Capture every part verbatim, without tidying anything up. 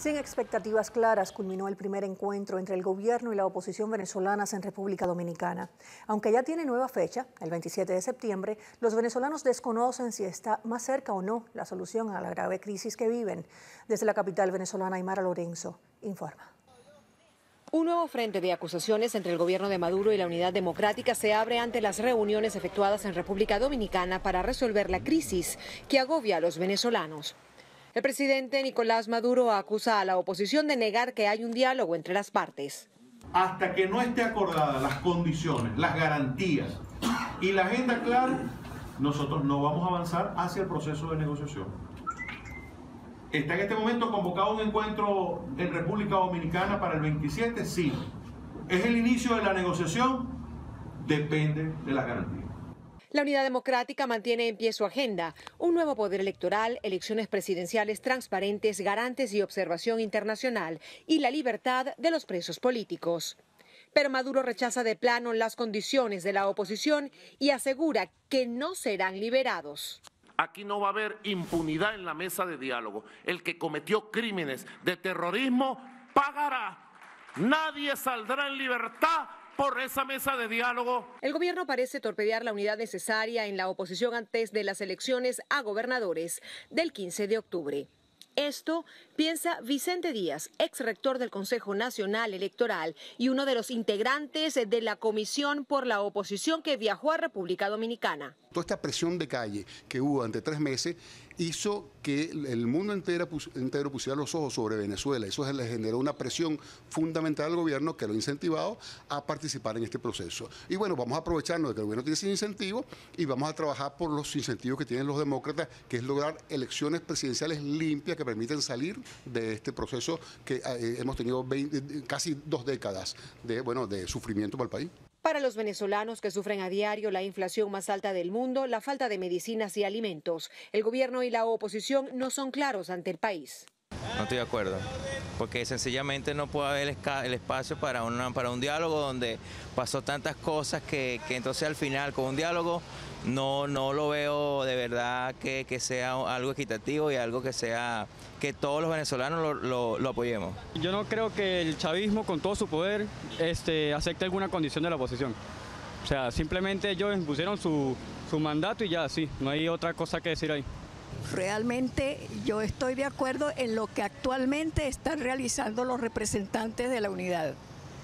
Sin expectativas claras, culminó el primer encuentro entre el gobierno y la oposición venezolanas en República Dominicana. Aunque ya tiene nueva fecha, el veintisiete de septiembre, los venezolanos desconocen si está más cerca o no la solución a la grave crisis que viven. Desde la capital venezolana, Aymara Lorenzo informa. Un nuevo frente de acusaciones entre el gobierno de Maduro y la Unidad Democrática se abre ante las reuniones efectuadas en República Dominicana para resolver la crisis que agobia a los venezolanos. El presidente Nicolás Maduro acusa a la oposición de negar que hay un diálogo entre las partes. Hasta que no esté acordadas las condiciones, las garantías y la agenda clara, nosotros no vamos a avanzar hacia el proceso de negociación. ¿Está en este momento convocado un encuentro en República Dominicana para el veintisiete? Sí. ¿Es el inicio de la negociación? Depende de las garantías. La Unidad Democrática mantiene en pie su agenda: un nuevo poder electoral, elecciones presidenciales transparentes, garantes y observación internacional, y la libertad de los presos políticos. Pero Maduro rechaza de plano las condiciones de la oposición y asegura que no serán liberados. Aquí no va a haber impunidad en la mesa de diálogo. El que cometió crímenes de terrorismo pagará. Nadie saldrá en libertad por esa mesa de diálogo. El gobierno parece torpedear la unidad necesaria en la oposición antes de las elecciones a gobernadores del quince de octubre. Esto piensa Vicente Díaz, ex rector del Consejo Nacional Electoral y uno de los integrantes de la comisión por la oposición que viajó a República Dominicana. Toda esta presión de calle que hubo durante tres meses hizo que el mundo entero, entero pusiera los ojos sobre Venezuela. Eso le generó una presión fundamental al gobierno que lo ha incentivado a participar en este proceso. Y bueno, vamos a aprovecharnos de que el gobierno tiene ese incentivo y vamos a trabajar por los incentivos que tienen los demócratas, que es lograr elecciones presidenciales limpias que permiten salir de este proceso que eh, hemos tenido veinte, casi dos décadas de, bueno, de sufrimiento para el país. Para los venezolanos que sufren a diario la inflación más alta del mundo, la falta de medicinas y alimentos, el gobierno y la oposición no son claros ante el país. No estoy de acuerdo, porque sencillamente no puede haber el espacio para, una, para un diálogo donde pasó tantas cosas que, que entonces al final con un diálogo no, no lo veo de verdad que, que sea algo equitativo y algo que sea que todos los venezolanos lo, lo, lo apoyemos. Yo no creo que el chavismo con todo su poder este, acepte alguna condición de la oposición. O sea, simplemente ellos impusieron su, su mandato y ya, sí, no hay otra cosa que decir ahí. Realmente yo estoy de acuerdo en lo que actualmente están realizando los representantes de la unidad.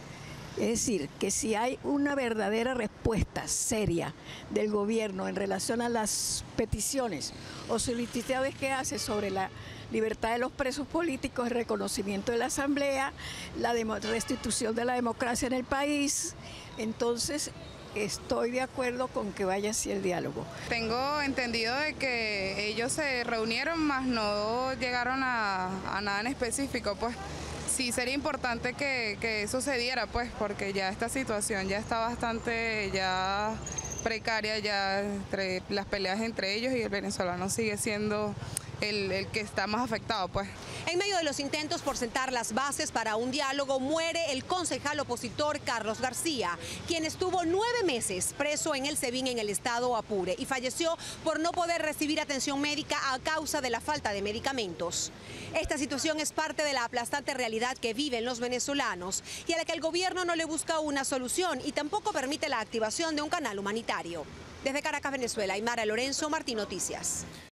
Es decir, que si hay una verdadera respuesta seria del gobierno en relación a las peticiones o solicitudes que hace sobre la libertad de los presos políticos, el reconocimiento de la Asamblea, la restitución de la democracia en el país, entonces estoy de acuerdo con que vaya hacia el diálogo. Tengo entendido de que ellos se reunieron, más no llegaron a, a nada en específico, pues sí sería importante que, que eso se diera, pues, porque ya esta situación ya está bastante ya precaria, ya entre las peleas entre ellos y el venezolano sigue siendo el, el que está más afectado, pues. En medio de los intentos por sentar las bases para un diálogo, muere el concejal opositor Carlos García, quien estuvo nueve meses preso en el SEBIN en el estado Apure y falleció por no poder recibir atención médica a causa de la falta de medicamentos. Esta situación es parte de la aplastante realidad que viven los venezolanos y a la que el gobierno no le busca una solución y tampoco permite la activación de un canal humanitario. Desde Caracas, Venezuela, Aymara Lorenzo, Martín Noticias.